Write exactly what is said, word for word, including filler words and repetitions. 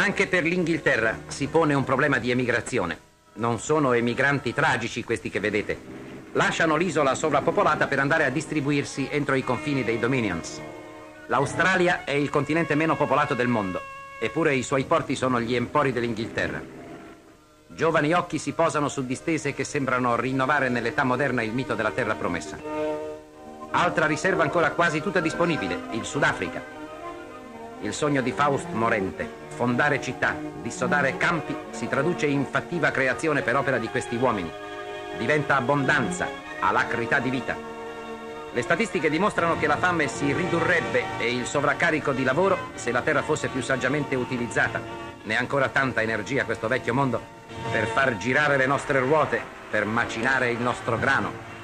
Anche per l'Inghilterra si pone un problema di emigrazione. Non sono emigranti tragici questi che vedete. Lasciano l'isola sovrappopolata per andare a distribuirsi entro i confini dei Dominions. L'Australia è il continente meno popolato del mondo, eppure i suoi porti sono gli empori dell'Inghilterra. Giovani occhi si posano su distese che sembrano rinnovare nell'età moderna il mito della terra promessa. Altra riserva ancora quasi tutta disponibile, il Sudafrica. Il sogno di Faust morente, fondare città, dissodare campi, si traduce in fattiva creazione per opera di questi uomini. Diventa abbondanza, alacrità di vita. Le statistiche dimostrano che la fame si ridurrebbe e il sovraccarico di lavoro se la terra fosse più saggiamente utilizzata. Ne ha ancora tanta energia questo vecchio mondo per far girare le nostre ruote, per macinare il nostro grano.